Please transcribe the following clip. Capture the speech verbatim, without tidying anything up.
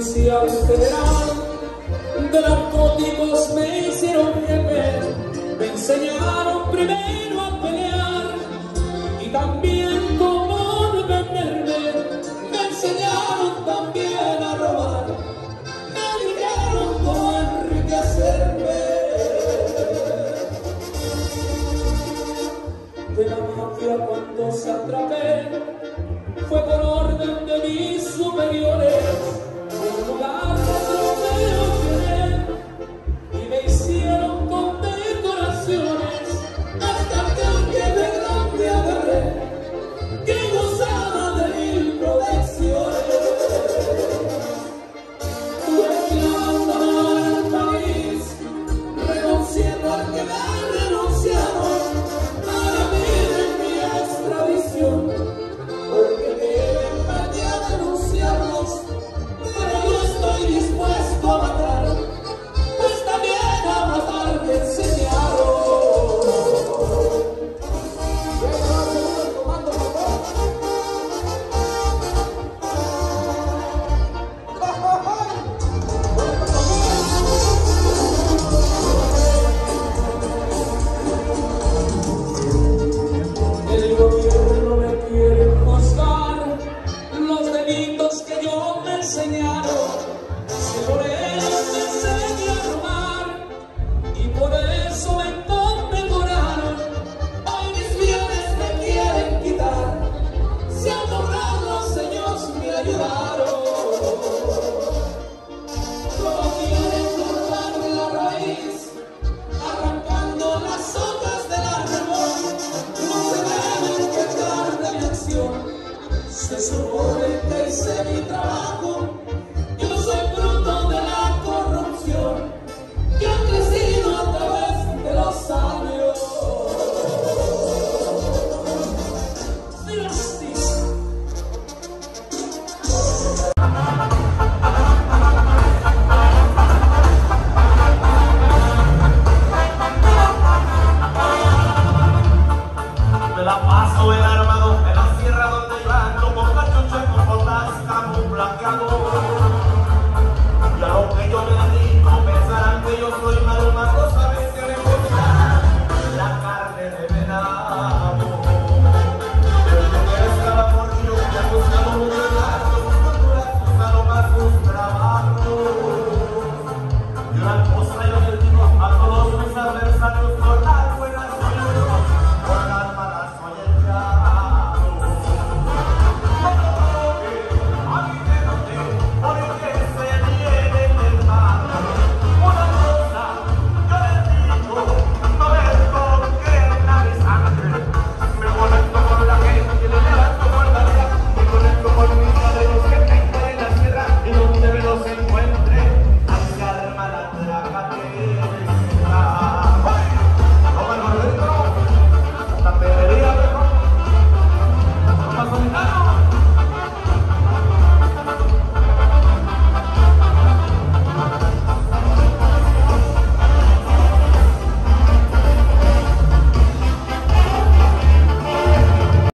Policía federal de narcóticos me hicieron jefe, me enseñaron primero a pelear y también cómo defenderme, me enseñaron también a robar, me dijeron cómo enriquecerme. De la mafia cuando se atrapé fue por orden de mis superiores. Un lugar de trofeo quedé y me hicieron condecoraciones hasta que un jefe grande agarré que gozaba de mil protecciones. Tuve que abandonar el país, renunciando al que me renunciaron para pedir mi extradición, porque me empañé a denunciarlos. Estoy dispuesto a matar, pues también a matar me enseñaron. El gobierno me quiere juzgar los delitos que yo me enseñaron. Por eso me enseñé a robar y por eso me condecoraron. Hoy mis bienes me quieren quitar, si a borrarlos ellos me ayudaron. Solo quieren cortar la raíz, arrancando las hojas del árbol. No se deben quejar de mi acción, se supone que hice mi trabajo. Yo soy fruto de la corrupción que ha crecido a través de los años.